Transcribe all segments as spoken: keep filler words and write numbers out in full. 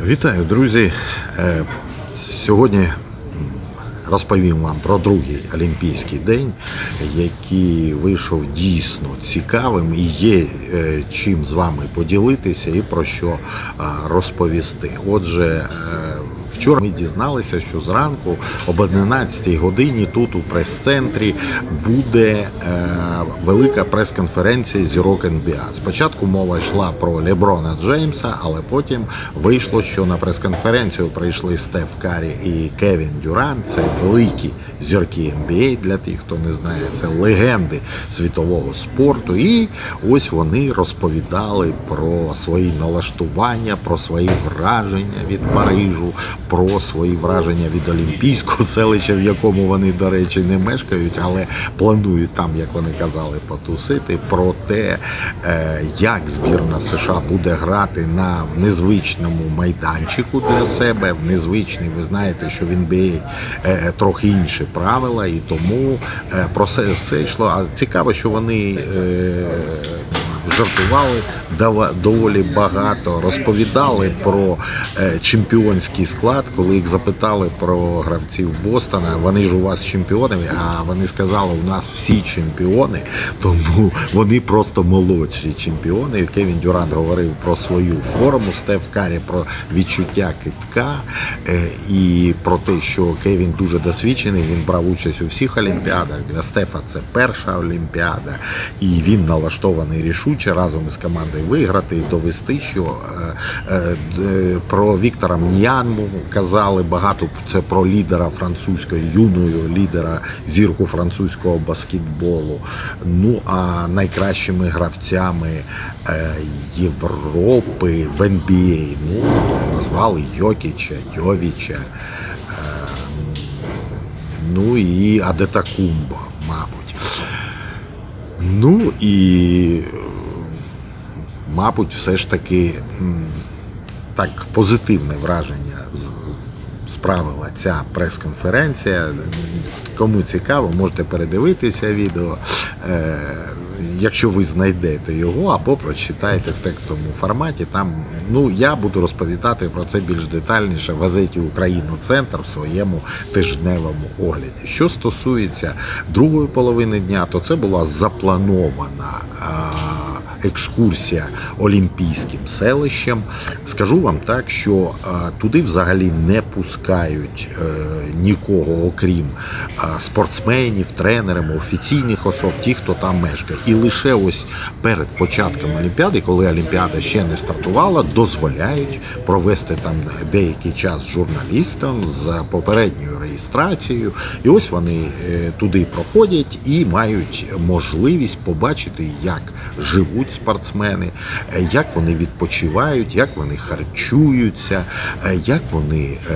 Вітаю, друзі! Сьогодні розповім вам про другий Олімпійський день, який вийшов дійсно цікавим і є чим з вами поділитися і про що розповісти. Отже, вчора ми дізналися, що зранку об одинадцятій годині тут у прес-центрі буде е, велика прес-конференція зірок ен бі ей. Спочатку мова йшла про Леброна Джеймса, але потім вийшло, що на прес-конференцію прийшли Стеф Каррі і Кевін Дюрант. Це великі зірки ен бі ей, для тих, хто не знає, це легенди світового спорту. І ось вони розповідали про свої налаштування, про свої враження від Парижу, про свої враження від Олімпійського селища, в якому вони, до речі, не мешкають, але планують там, як вони казали, потусити, про те, як збірна США буде грати на незвичному майданчику для себе. В незвичний, ви знаєте, що в ен бі ей трохи інші правила, і тому про це все йшло. А цікаво, що вони жартували доволі багато, розповідали про чемпіонський склад, коли їх запитали про гравців Бостона, вони ж у вас чемпіони, а вони сказали, у нас всі чемпіони, тому вони просто молодші чемпіони. Кевін Дюрант говорив про свою форму, Стеф Каррі про відчуття китка і про те, що Кевін дуже досвідчений, він брав участь у всіх олімпіадах, для Стефа це перша олімпіада, і він налаштований рішуче разом із командою виграти і довести, що е, е, про Віктора Мняньму казали багато, це про лідера французького, юного лідера, зірку французького баскетболу. Ну, а найкращими гравцями е, Європи в ен бі ей, ну, назвали Йокіча, Йовіча, е, ну і Адетокумбо, мабуть. Ну і мабуть, все ж таки так позитивне враження справила ця прес-конференція. Кому цікаво, можете передивитися відео, якщо ви знайдете його, або прочитаєте в текстовому форматі. Там, ну, я буду розповідати про це більш детальніше в газеті «Україна-Центр» в своєму тижневому огляді. Що стосується другої половини дня, то це була запланована екскурсія Олімпійським селищем. Скажу вам так, що а, туди взагалі не пускають е, нікого, окрім а, спортсменів, тренерів, офіційних особ, ті, хто там мешкає. І лише ось перед початком Олімпіади, коли Олімпіада ще не стартувала, дозволяють провести там деякий час журналістам з попередньою реєстрацією. І ось вони е, туди проходять і мають можливість побачити, як живуть спортсмени, як вони відпочивають, як вони харчуються, як вони е,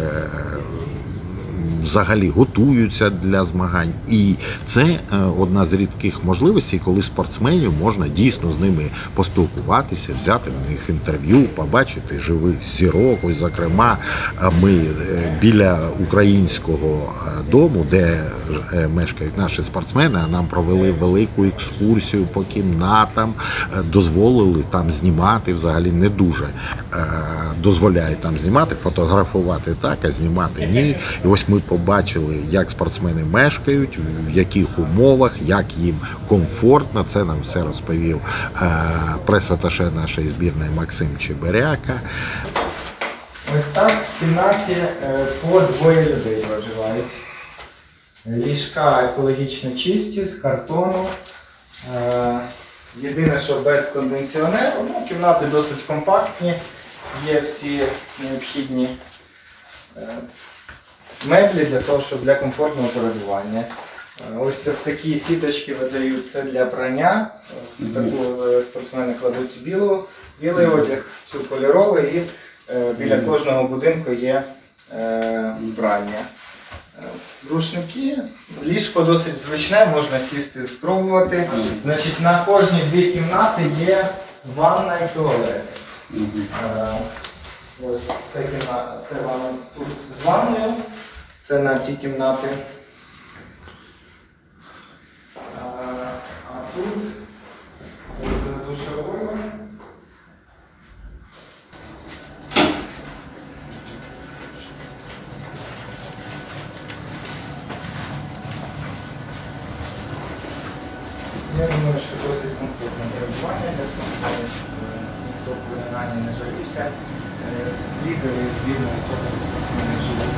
взагалі готуються для змагань. І це одна з рідких можливостей, коли спортсменів можна дійсно з ними поспілкуватися, взяти в них інтерв'ю, побачити живих зірок. Ось, зокрема, ми біля українського дому, де мешкають наші спортсмени, нам провели велику екскурсію по кімнатам, дозволили там знімати, взагалі не дуже дозволяють там знімати, фотографувати так, а знімати ні. І ось ми побачили, як спортсмени мешкають, в яких умовах, як їм комфортно. Це нам все розповів е, прес-аташе нашої збірної Максим Чебиряка. Ось так в кімнаті по двоє людей проживають. Ліжка екологічно чисті, з картону. Єдине, що без кондиціонеру. Ну, кімнати досить компактні, є всі необхідні меблі для того, щоб для комфортного перебування. Ось такі сіточки видають, це для прання. В таку спортсмени кладуть білу, білий одяг, цю кольоровий, і біля кожного будинку є прання. Рушники, ліжко досить зручне, можна сісти, спробувати. Значить, на кожні дві кімнати є ванна і туалет. Ось це кімната, це ванна тут з ванною, це на ті кімнати. А тут з душовою. Я думаю, що досить комфортне перебування для спортсменів, ніхто в вигнанні не жалівся. Лідери збірної топові спортсмени живуть,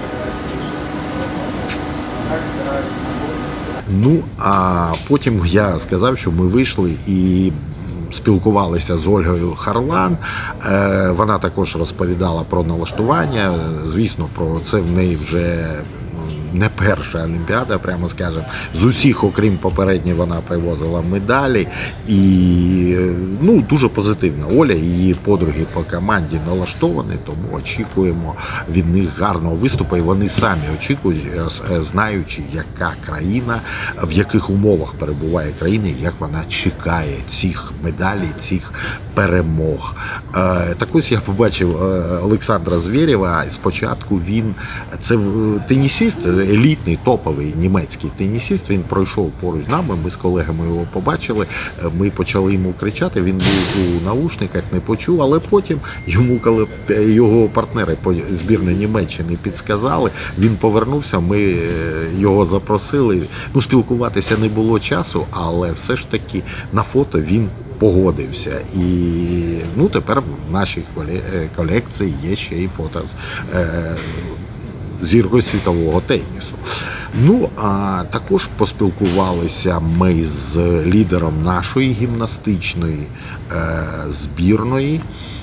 так стараються знаходитися. Ну, а потім я сказав, що ми вийшли і спілкувалися з Ольгою Харлан. Вона також розповідала про налаштування. Звісно, про це в неї вже не перша Олімпіада, прямо скажемо. З усіх, окрім попередньої, вона привозила медалі. І ну, дуже позитивна. Оля і її подруги по команді налаштовані, тому очікуємо від них гарного виступу. І вони самі очікують, знаючи, яка країна, в яких умовах перебуває країна, як вона чекає цих медалей, цих перемог. Так ось я побачив Олександра Звєрєва. Спочатку він, це тенісист, елітний, топовий німецький тенісист, він пройшов поруч з нами, ми з колегами його побачили, ми почали йому кричати, він був у наушниках, не почув, але потім йому, коли його партнери по збірної Німеччини підсказали, він повернувся, ми його запросили, ну, спілкуватися не було часу, але все ж таки на фото він погодився. І ну, тепер в нашій колекції є ще й фото з е, зіркою світового тенісу. Ну, а також поспілкувалися ми з лідером нашої гімнастичної е, збірної.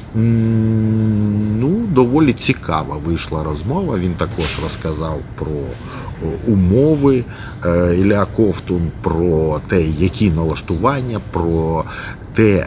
Ну, доволі цікава вийшла розмова. Він також розказав про умови Ілля Ковтун, про те, які налаштування, про те,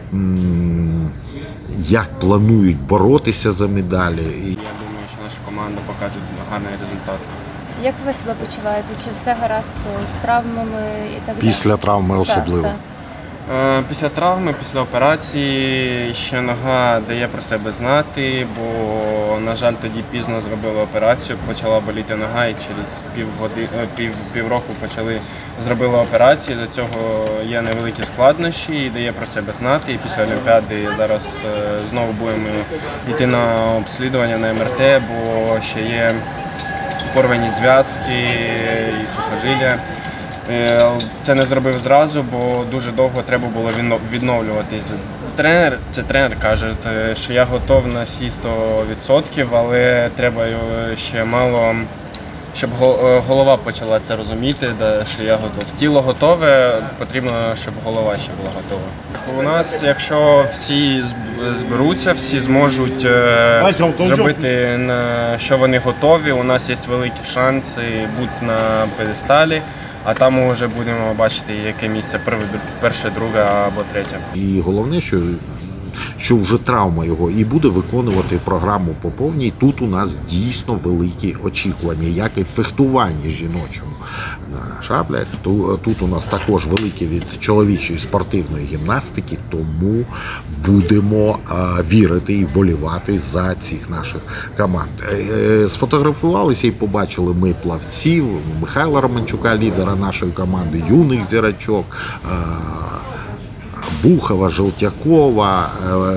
як планують боротися за медалі. Я думаю, що наша команда покаже гарний результат. Як ви себе почуваєте? Чи все гаразд з травмами і так далі? Після травми особливо. Так, так. Після травми, після операції ще нога дає про себе знати, бо, на жаль, тоді пізно зробили операцію, почала боліти нога і через півгоди, пів, півроку почали зробили операцію. До цього є невеликі складнощі і дає про себе знати. І після Олімпіади зараз знову будемо йти на обслідування на ем ер те, бо ще є порвані зв'язки і сухожилля. Це не зробив зразу, бо дуже довго треба було відновлюватись. Тренер, це тренер каже, що я готов на всі сто відсотків, але треба ще мало, щоб голова почала це розуміти, що я готов. Тіло готове, потрібно, щоб голова ще була готова. У нас, якщо всі зберуться, всі зможуть зробити, що вони готові, у нас є великі шанси бути на п'єдесталі. А там ми вже будемо бачити, яке місце перше, друге або третє. І головне, що, що вже травма його і буде виконувати програму по повній. Тут у нас дійсно великі очікування, як і в фехтуванні жіночому на шаблях. Тут у нас також великі від чоловічої спортивної гімнастики, тому будемо вірити і вболівати за цих наших команд. Сфотографувалися і побачили ми плавців, Михайла Романчука, лідера нашої команди, юних зірочок, Бухова, Желтякова.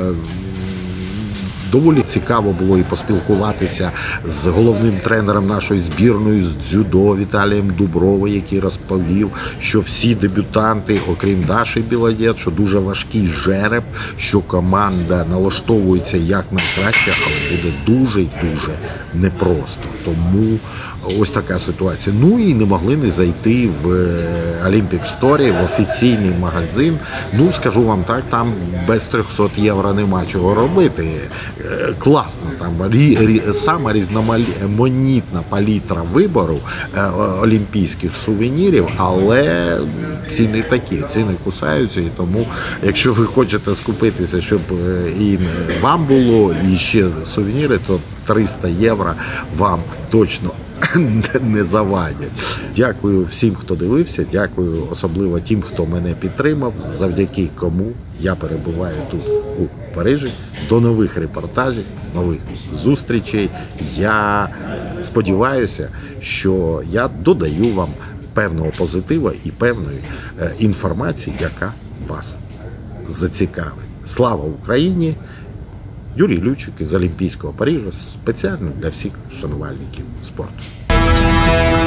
Доволі цікаво було і поспілкуватися з головним тренером нашої збірної з дзюдо Віталієм Дубровим, який розповів, що всі дебютанти, окрім Даші Білодєд, що дуже важкий жереб, що команда налаштовується як найкраще, але буде дуже і дуже непросто. Тому ось така ситуація. Ну і не могли не зайти в Olympic Story, в офіційний магазин. Ну, скажу вам так, там без триста євро нема чого робити. Класно, там рі, рі, сама різноманітна палітра вибору е, олімпійських сувенірів, але ціни такі, ціни кусаються, і тому, якщо ви хочете скупитися, щоб і вам було, і ще сувеніри, то триста євро вам точно не завадять. Дякую всім, хто дивився, дякую особливо тим, хто мене підтримав, завдяки кому я перебуваю тут у Парижі. До нових репортажів, нових зустрічей. Я сподіваюся, що я додаю вам певного позитиву і певної інформації, яка вас зацікавить. Слава Україні! Юрій Лючик із Олімпійського Парижа спеціально для всіх шанувальників спорту.